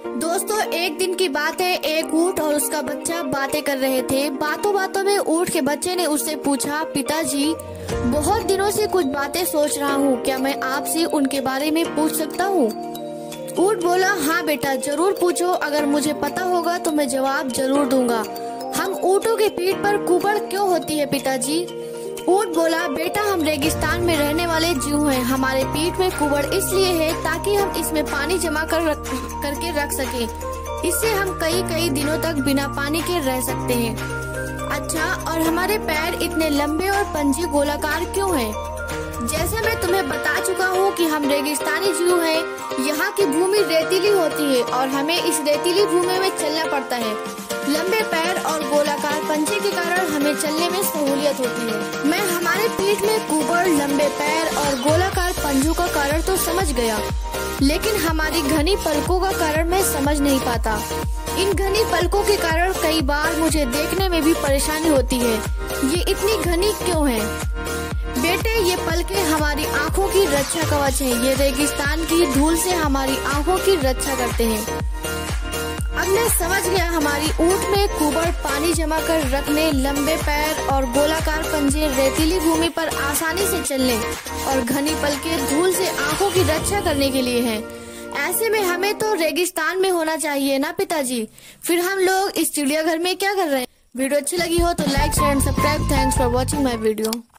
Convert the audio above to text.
दोस्तों, एक दिन की बात है। एक ऊंट और उसका बच्चा बातें कर रहे थे। बातों बातों में ऊंट के बच्चे ने उससे पूछा, पिताजी, बहुत दिनों से कुछ बातें सोच रहा हूँ, क्या मैं आपसे उनके बारे में पूछ सकता हूँ? ऊंट बोला, हाँ बेटा, जरूर पूछो। अगर मुझे पता होगा तो मैं जवाब जरूर दूंगा। हम ऊँटों की पीठ पर कुबड़ क्यों होती है पिताजी? ऊंट बोला, बेटा, हम रेगिस्तान में रहने वाले जीव हैं। हमारे पीठ में कुबड़ इसलिए है ताकि हम इसमें पानी जमा करके रख सकें। इससे हम कई कई दिनों तक बिना पानी के रह सकते हैं। अच्छा, और हमारे पैर इतने लंबे और पंजे गोलाकार क्यों हैं? जैसे मैं तुम्हें बता चुका हूँ कि हम रेगिस्तानी जीव हैं। यहाँ की भूमि रेतीली होती है और हमें इस रेतीली भूमि में चलना पड़ता है। लंबे पैर और गोलाकार पंजे के कारण हमें चलने में सहूलियत होती है। मैं हमारे पीठ में कुबड़, लंबे पैर और गोलाकार पंजों का कारण तो समझ गया, लेकिन हमारी घनी पलकों का कारण मैं समझ नहीं पाता। इन घनी पलकों के कारण कई बार मुझे देखने में भी परेशानी होती है। ये इतनी घनी क्यों है? बेटे, ये पलकें हमारी आँखों की रक्षा कवच है। ये रेगिस्तान की धूल से हमारी आँखों की रक्षा करते हैं। अब मैं समझ गया, हमारी ऊँट में कुबड़ पानी जमा कर रखने, लंबे पैर और गोलाकार पंजे रेतीली भूमि पर आसानी से चलने और घनी पलकें धूल से आँखों की रक्षा करने के लिए हैं। ऐसे में हमें तो रेगिस्तान में होना चाहिए ना पिताजी? फिर हम लोग इस चिड़ियाघर में क्या कर रहे हैं? वीडियो अच्छी लगी हो तो like, share and subscribe. Thanks for watching my video.